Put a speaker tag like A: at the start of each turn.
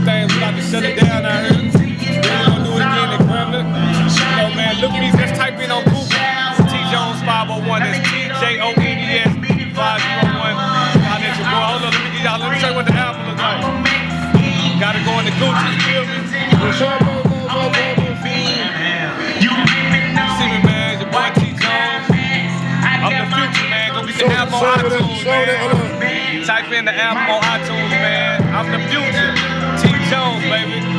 A: things, we about to shut it down out here. Then we're gonna do it again in Grambling. You know, man, look at me, just type in on Google. T Jones 501, that's TJONES 501. Y'all let your boy, hold on, let me show you what the album looks like. Gotta go in the Gucci, you feel me? You see me, man, your boy T Jones. I'm the future, man, gonna get the album on iTunes, man. Type in the album on iTunes, man. I'm the future. T Jones, baby.